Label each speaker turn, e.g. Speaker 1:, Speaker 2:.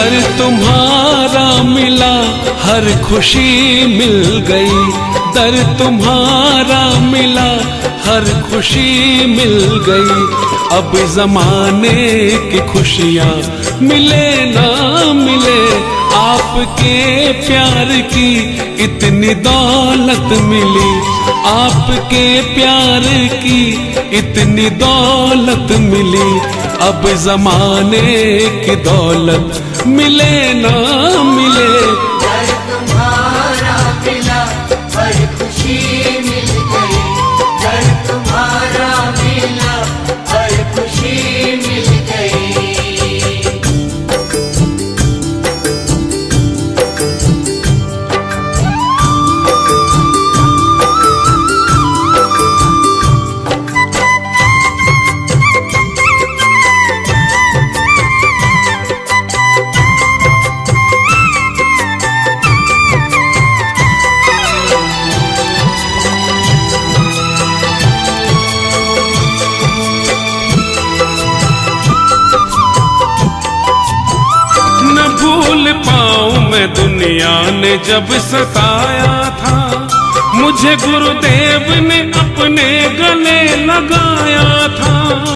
Speaker 1: दर तुम्हारा मिला हर खुशी मिल गई, दर तुम्हारा मिला हर खुशी मिल गई। अब जमाने की खुशियाँ मिले ना मिले, आपके प्यार की इतनी दौलत मिली, आपके प्यार की इतनी दौलत मिली। अब जमाने की दौलत मिले ना मिले,
Speaker 2: दर तुम्हारा मिला हर खुशी मिल गई, दर तुम्हारा मिला हर खुशी मिल गई।
Speaker 1: भूल पाऊं मैं दुनिया ने जब सताया था, मुझे गुरुदेव ने अपने गले लगाया था।